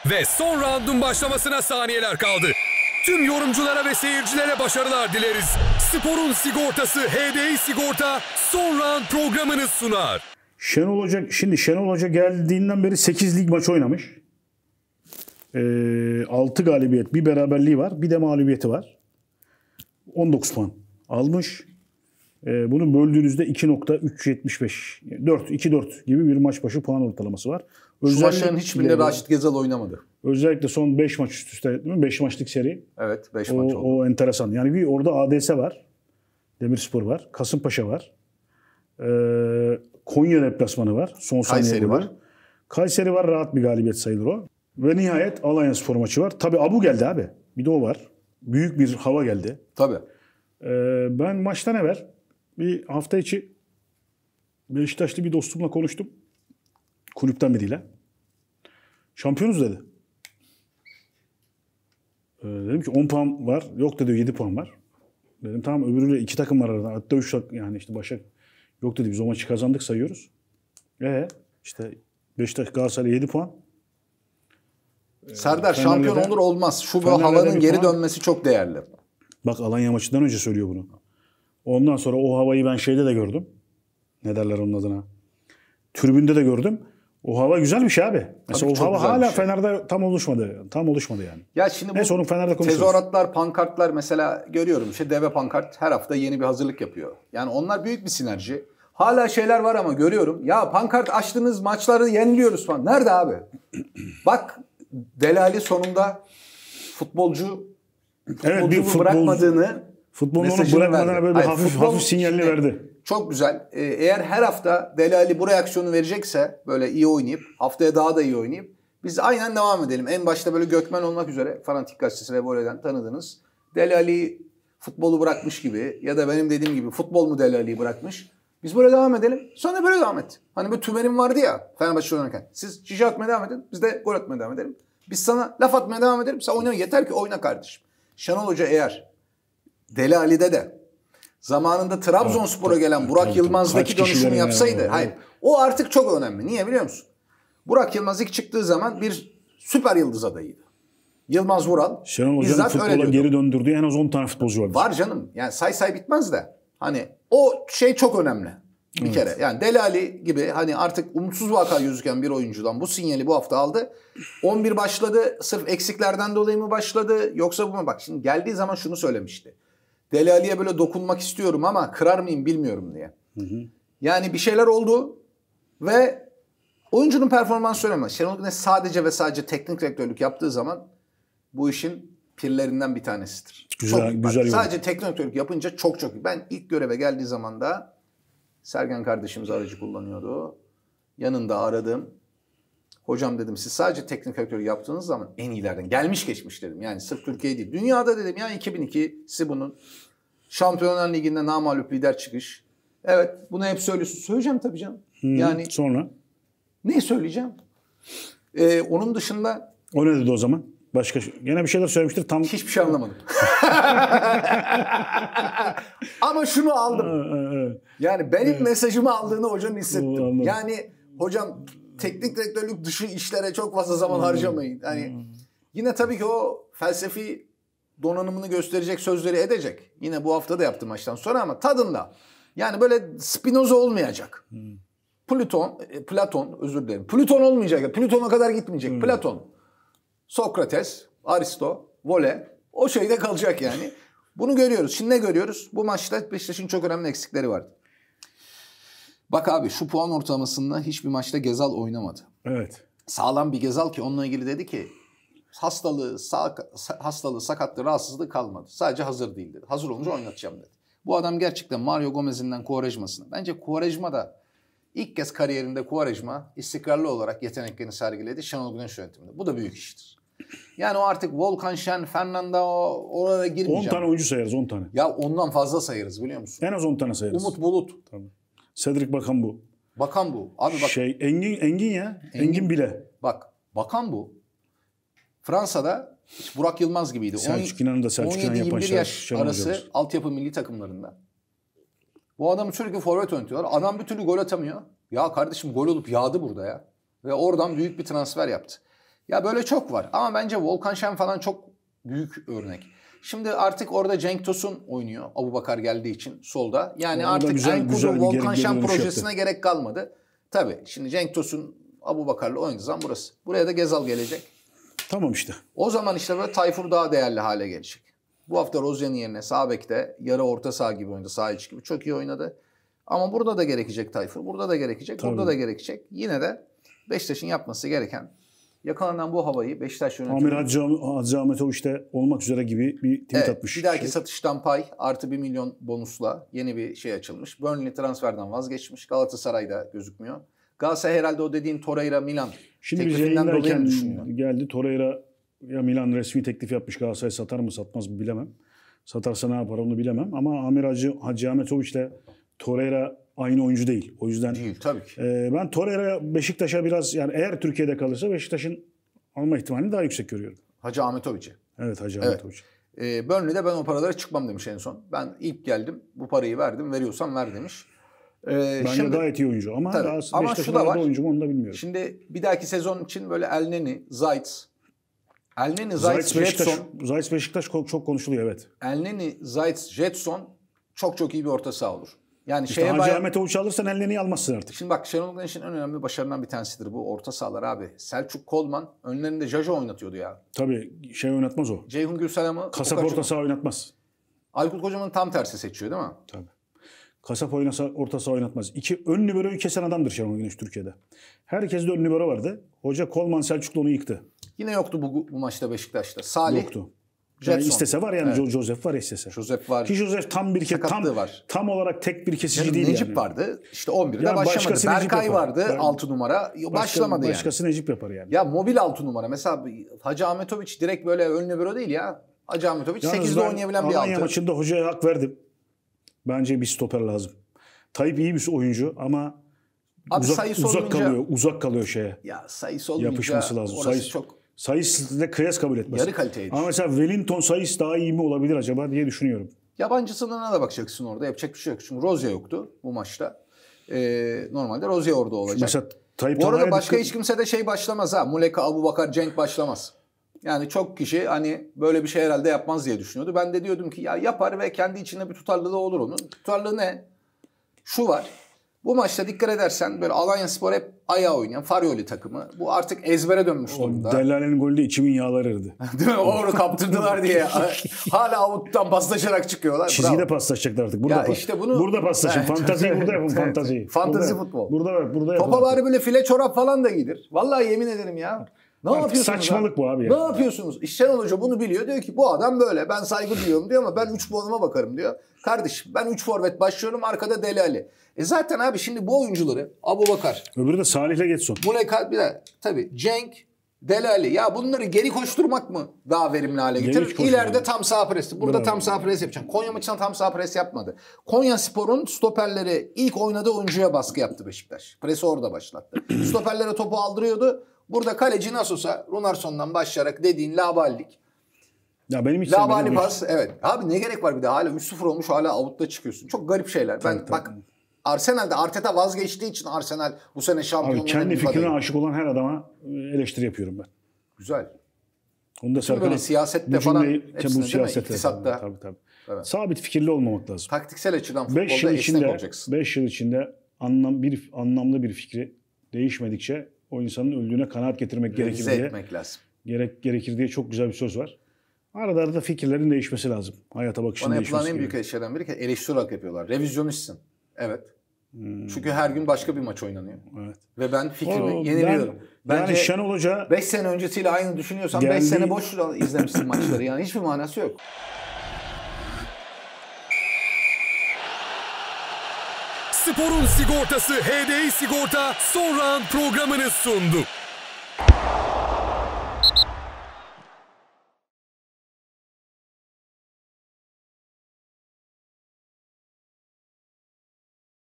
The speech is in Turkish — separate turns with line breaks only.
Ve son roundun başlamasına saniyeler kaldı. Tüm yorumculara ve seyircilere başarılar dileriz. Sporun sigortası HDI Sigorta son round programını sunar.
Şenol Hoca geldiğinden beri 8 lig maçı oynamış. 6 galibiyet, bir beraberliği var, bir de mağlubiyeti var. 19 puan almış. Bunu böldüğünüzde 2.375, 2-4 gibi bir maç başı puan ortalaması var.
Şu maçların hiçbirinde Raşit Gezal oynamadı.
Özellikle son 5 maç üst üste, 5 maçlık seri.
Evet, 5 maç oldu.
O enteresan. Yani bir orada ADS var. Demirspor var. Kasımpaşa var. Konya deplasmanı var. Son
Kayseri var.
Kayseri var. Rahat bir galibiyet sayılır o. Ve nihayet Alanyaspor maçı var. Tabii Abu geldi abi. Bir de o var. Büyük bir hava geldi.
Tabii.
Ben maçtan evvel bir hafta içi Beşiktaşlı bir dostumla konuştum. Kulüpten biriyle. Şampiyonuz dedi. Dedim ki 10 puan var. Yok dedi 7 puan var. Dedim tamam öbürüyle 2 takım var arada. Hatta 3 takım yani işte Başak. Yok dedi biz o maçı kazandık sayıyoruz. İşte Beşiktaş Galatasaray 7 puan.
Serdar şampiyon olur olmaz. Şu havanın geri dönmesi çok değerli.
Bak Alanya maçından önce söylüyor bunu. Ondan sonra o havayı ben şeyde de gördüm. Ne derler onun adına? Tribünde de gördüm. O hava güzel bir şey abi. Mesela o hava hala Fener'de tam oluşmadı. Tam oluşmadı yani.
Ya şimdi bu
sorun Fener'de konuşuyoruz.
Tezahüratlar, pankartlar mesela görüyorum. Deve pankart her hafta yeni bir hazırlık yapıyor. Yani onlar büyük bir sinerji. Hala şeyler var ama görüyorum. Ya pankart açtınız maçları yeniliyoruz falan. Nerede abi? Bak Delali sonunda futbolcu bırakmadığını
futbolun onu bırakmadığını böyle hafif sinyalini verdi.
Çok güzel. Eğer her hafta Delali bu reaksiyonu verecekse böyle iyi oynayıp haftaya daha da iyi oynayıp biz aynen devam edelim. En başta böyle Gökmen olmak üzere Fanatik Gazetesi ve Vole'den tanıdınız. Delali futbolu bırakmış gibi ya da benim dediğim gibi futbol mu Delali'yi bırakmış. Biz böyle devam edelim. Sonra böyle devam et. Hani böyle Tümer'in vardı ya Fenerbahçe oynarken. Siz şişe atmaya devam edin. Biz de gol atmaya devam edelim. Biz sana laf atmaya devam edelim. Sen oyna yeter ki oyna kardeşim. Şenol Hoca eğer Deli Ali'de de zamanında Trabzonspor'a gelen Burak Yılmaz'daki dönüşümü yapsaydı. Hayır. O artık çok önemli. Niye biliyor musun? Burak Yılmaz ilk çıktığı zaman bir süper yıldız adayıydı. Yılmaz Vural.
Şenol Hoca'nın futbola geri döndürdüğü en az 10 tane futbolcu vardı.
Var canım. Yani say bitmez de. Hani o şey çok önemli. Bir kere. Yani Deli Ali gibi hani artık umutsuz vaka gözüken bir oyuncudan bu sinyali bu hafta aldı. 11 başladı. Sırf eksiklerden dolayı mı başladı? Yoksa bu mu? Bak şimdi geldiği zaman şunu söylemişti. Deli Ali'ye böyle dokunmak istiyorum ama kırar mıyım bilmiyorum diye. Yani bir şeyler oldu ve oyuncunun performansı önemli. Şenol Güneş sadece ve sadece teknik direktörlük yaptığı zaman bu işin pirlerinden bir tanesidir.
Güzel
sadece teknik direktörlük yapınca çok iyi. Ben ilk göreve geldiği zaman da Sergen kardeşimiz aracı kullanıyordu. Yanında aradım. Hocam dedim siz sadece teknik direktörlük yaptığınız zaman en iyilerden gelmiş geçmiş dedim. Yani sırf Türkiye değil. Dünyada dedim ya 2002'si bunun. Şampiyonlar Ligi'nde namağlup lider çıkış. Evet bunu hep söylüyorsun. Söyleyeceğim tabii canım. Yani
sonra?
Ne söyleyeceğim? Onun dışında...
O ne dedi o zaman? Başka gene bir şeyler söylemiştir. Tam
hiçbir şey anlamadım. Ama şunu aldım. Yani benim mesajımı aldığını hocanın hissettim. Yani hocam teknik direktörlük dışı işlere çok fazla zaman harcamayın. Yani yine tabii ki o felsefi donanımını gösterecek sözleri edecek. Yine bu hafta da yaptı maçtan sonra ama tadında. Yani böyle Spinoza olmayacak. Platon özür dilerim. Plüton olmayacak. Plüton'a kadar gitmeyecek. Platon, Sokrates, Aristo, Vole o şeyde kalacak yani. Bunu görüyoruz. Şimdi ne görüyoruz? Bu maçta Beşiktaş'ın çok önemli eksikleri vardı. Bak abi şu puan ortalamasında hiçbir maçta Gezal oynamadı.
Evet.
Sağlam bir Gezal ki onunla ilgili dedi ki hastalığı, sakatlığı, rahatsızlığı kalmadı. Sadece hazır değil dedi. Hazır olunca oynatacağım dedi. Bu adam gerçekten Mario Gomez'inden Quaresma'sına. Bence Quaresma da ilk kez kariyerinde Quaresma istikrarlı olarak yeteneklerini sergiledi Şenol Güneş yönetiminde. Bu da büyük iştir. Yani o artık Volkan Şen, Fernando oraya girmeyeceğim.
10 tane oyuncu sayarız 10 tane.
Ya ondan fazla sayarız biliyor musun?
En az 10 tane sayarız.
Umut Bulut.
Tabii. Cedric Bakan bu.
Bakan bu. Abi bak.
Engin ya. Engin bile.
Bak Bakan bu. Fransa'da Burak Yılmaz gibiydi.
Selçuk İnan'ı da Selçuk İnan yapan
17-21 yaş arası altyapı milli takımlarında. Bu adamı sürekli forvet oynatıyorlar. Adam bir türlü gol atamıyor. Ya kardeşim gol olup yağdı burada ya. Ve oradan büyük bir transfer yaptı. Ya böyle çok var ama bence Volkan Şen falan çok büyük örnek. Şimdi artık orada Cenk Tosun oynuyor. Abubakar geldiği için solda. Yani
Orada
artık
güzel
Enkudu Volkan
geri
Şen
dönüş
projesine
yaptı.
gerek kalmadı. Tabii şimdi Cenk Tosun Abubakar'la oynadığı zaman burası. Buraya da Gezal gelecek.
Tamam işte.
O zaman işte böyle Tayfur daha değerli hale gelecek. Bu hafta Rozier'in yerine sağ bekte yarı orta saha gibi oynadı. Sağ iç gibi çok iyi oynadı. Ama burada da gerekecek Tayfur. Burada da gerekecek.
Tabii.
Burada da gerekecek. Yine de Beşiktaş'ın yapması gereken yakalanan bu havayı Beşiktaş yönetimi...
Amir Hacı Ahmetoviç de olmak üzere gibi bir tweet
Evet,
atmış.
bir dahaki satıştan pay artı 1 milyon bonusla yeni bir şey açılmış. Burnley transferden vazgeçmiş. Galatasaray'da gözükmüyor. Galatasaray herhalde o dediğin Torreira Milan
Şimdi biz
teklifinden dolayı
yayındayken
mı düşünüyor?
geldi Torreira ya Milan resmi teklif yapmış. Galatasaray satar mı satmaz mı bilemem. Satarsa ne yapar onu bilemem. Ama Amir Hacı Ahmetoviç ile Torreira aynı oyuncu değil. O yüzden
Değil tabii ki.
ben Torreira Beşiktaş'a biraz yani eğer Türkiye'de kalırsa Beşiktaş'ın alma ihtimalini daha yüksek görüyorum.
Hacı Ahmetoviç'i.
Evet Hacı
Evet.
Ahmetoviç.
Burnley'de ben o paralara çıkmam demiş en son. Ben ilk geldim bu parayı verdim veriyorsan ver demiş.
Bence gayet iyi oyuncu ama,
Tabii. Ama
Beşiktaş'ın
şu da var.
aldığı oyuncu mu onu da bilmiyorum.
Şimdi bir dahaki sezon için böyle Elneny, Zayt,
Zayt
Jetson.
Beşiktaş çok konuşuluyor evet.
Elneny, Zayt, Jetson çok iyi bir orta saha olur. Yani
İşte Hacı Ahmetoviç alırsan Elneny'i almazsın artık.
Şimdi bak Şenol Güneş'in en önemli başarılarından bir tanesidir bu orta sahalar abi. Selçuk Kolman önlerinde Jajo oynatıyordu ya.
Tabii oynatmaz o.
Ceyhun Gülselam'ı
Kasap orta saha oynatmaz.
Aykut Kocaman'ın tam tersi seçiyor değil mi?
Tabii. Kasap oynasa orta saha oynatmaz. Ön liberoyu kesen adamdır Şenol Güneş Türkiye'de. Herkeste ön libero vardı. Hoca Kolman Selçuklu onu yıktı.
Yine yoktu bu maçta Beşiktaş'ta. Salih.
Yoktu.
Jetson.
Yani istese var yani
Evet.
Joseph var istese.
Joseph var.
Ki Joseph
Sakatlığı var.
tam olarak tek bir kesici değil
Necip
yani.
vardı. İşte 11'de
Yani
başlamadı.
başkası Necip
Berkay
yapar.
vardı 6 numara. Başlamadı yani.
Başkası Necip yapar yani.
Ya mobil 6 numara. Mesela Hacı Ahmetoviç direkt böyle ön libero değil ya. Hacı Ahmetoviç
Yalnız
8'de
ben
oynayabilen bir
Alanya
6.
maçında hocaya hak verdim. Bence bir stoper lazım. Tayyip iyi bir oyuncu ama
Abi sayısı
uzak kalıyor şeye.
Ya sayısı olunca
Yapışması lazım.
orası çok
Sayıs'la kıyas kabul etmez.
yarı kaliteye
Ama mesela Wellington Sayıs daha iyi mi olabilir acaba diye düşünüyorum.
yabancı sınırına da bakacaksın orada. Yapacak bir şey yok. Çünkü Rozier yoktu bu maçta. Normalde Rozier orada olacak.
Mesela Tayyip
Bu arada
Talha'ya
başka
dikkat-
hiç kimse de başlamaz ha. Muleka, Abubakar, Cenk başlamaz. Yani çok kişi hani böyle bir şey herhalde yapmaz diye düşünüyordu. Ben de diyordum ki ya yapar ve kendi içinde bir tutarlılığı olur onun. Tutarlılığı ne? Şu var. Bu maçta dikkat edersen böyle Alanyaspor hep ayağa oynayan Farioli takımı. Bu artık ezbere dönmüş durumda.
Delale'nin golü de içimin yağları eridi.
Değil mi? Onu kaptırdılar diye. Hala avuttan paslaşarak çıkıyorlar.
Çizgide
Bravo.
paslaşacaklar artık. Burada,
Ya işte bunu-
burada paslaşın.
Evet.
Fantaziyi burada yapın
Evet.
fantaziyi.
Fantazi
Burada-
futbol.
Burada yapın.
Topa bari böyle file çorap falan da giydir. Vallahi yemin ederim ya. Ne
Artık
yapıyorsunuz?
saçmalık bu abi ya.
Ne yapıyorsunuz? Şenol Hoca bunu biliyor. Diyor ki bu adam böyle. Ben saygı duyuyorum diyor ama ben 3 puanıma bakarım diyor. Kardeşim ben 3 forvet başlıyorum. Arkada Dele Ali. Zaten abi şimdi bu oyuncuları Abubakar,
Öbürü de Salih'le Getson.
Muleka bir de tabii Cenk, Dele Ali. Ya bunları geri koşturmak mı daha verimli hale getirir?
koşturmak.
İleride tam sağ presi. Burada
Bravo.
tam sağ pres yapacaksın. Konya maçında tam sağ pres yapmadı. Konyaspor'un stoperleri ilk oynadığı oyuncuya baskı yaptı Beşiktaş. Presi orada başlattı. Stoperlere topu aldırıyordu. Burada kaleci nasıl olsa Runarsson'dan başlayarak dediğin laballik.
Ya benim hiç
Labali
sevmediğim
pas. Evet. Abi ne gerek var bir de hala 3-0 olmuş hala avutta çıkıyorsun. Çok garip şeyler.
Tabii.
Bak Arsenal'de Arteta vazgeçtiği için Arsenal bu sene
Abi
şampiyonluğuna
kendi
bir
fikrine
adayı.
aşık olan her adama eleştiri yapıyorum ben.
Güzel.
Onu da Serkan
böyle siyasette falan hepsinde değil mi?
siyasette
İktisatta.
Tabii.
Evet.
Sabit fikirli olmamak lazım.
Taktiksel açıdan
5
futbolda
yıl
esnek
içinde
olacaksın.
5 yıl içinde anlamlı bir fikri değişmedikçe o insanın öldüğüne kanaat getirmek gerekir
Revize
diye.
etmek lazım.
Gerekir diye çok güzel bir söz var. Arada fikirlerin değişmesi lazım. Hayata bakışın
Bana
değişmesi
yapılan en büyük
gerekiyor.
şeylerden biri ki eleştiri olarak yapıyorlar. Revizyonistsin. Evet. Çünkü her gün başka bir maç oynanıyor.
Evet.
Ve ben fikrimi yeniliyorum.
Yani Şenol Hoca
5 sene öncesiyle aynı düşünüyorsan 5
Geldiği-
sene boş izlemişsin maçları. Yani hiçbir manası yok.
Sporun sigortası HDI Sigorta son round programını sundu.